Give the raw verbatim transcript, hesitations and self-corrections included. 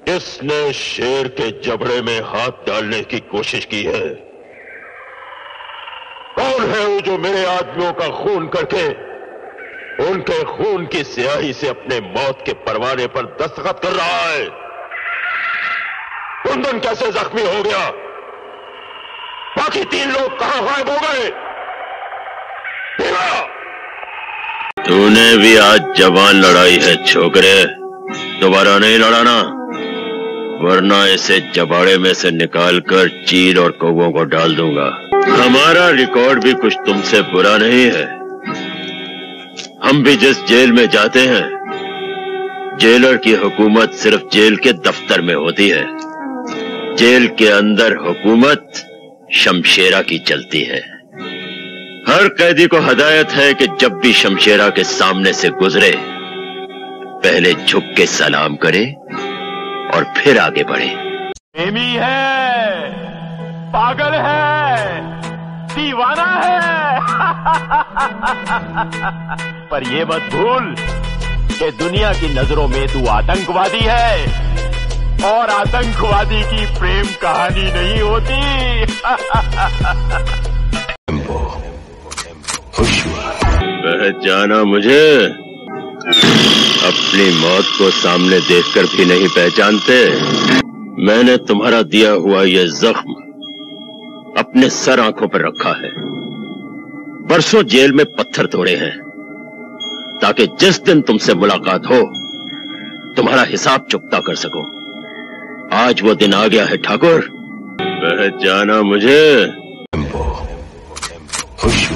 किसने शेर के जबड़े में हाथ डालने की कोशिश की है? कौन है वो जो मेरे आदमियों का खून करके उनके खून की स्याही से अपने मौत के परवाने पर दस्तखत कर रहा है? कुंदन कैसे जख्मी हो गया? बाकी तीन लोग कहां गायब हो गए? तूने भी आज जवान लड़ाई है छोकरे, दोबारा नहीं लड़ाना, वरना इसे जबाड़े में से निकालकर चील और कौवों को डाल दूंगा। हमारा रिकॉर्ड भी कुछ तुमसे बुरा नहीं है। हम भी जिस जेल में जाते हैं, जेलर की हुकूमत सिर्फ जेल के दफ्तर में होती है। जेल के अंदर हुकूमत शमशेरा की चलती है। हर कैदी को हदायत है कि जब भी शमशेरा के सामने से गुजरे, पहले झुक के सलाम करे और फिर आगे बढ़े। प्रेमी है, पागल है, दीवाना है। पर ये मत भूल कि दुनिया की नजरों में तू आतंकवादी है, और आतंकवादी की प्रेम कहानी नहीं होती। पहचाना मुझे? अपनी मौत को सामने देखकर भी नहीं पहचानते? मैंने तुम्हारा दिया हुआ यह जख्म अपने सर आंखों पर रखा है। बरसों जेल में पत्थर तोड़े हैं ताकि जिस दिन तुमसे मुलाकात हो तुम्हारा हिसाब चुकता कर सकूं। आज वो दिन आ गया है ठाकुर। पहचाना मुझे?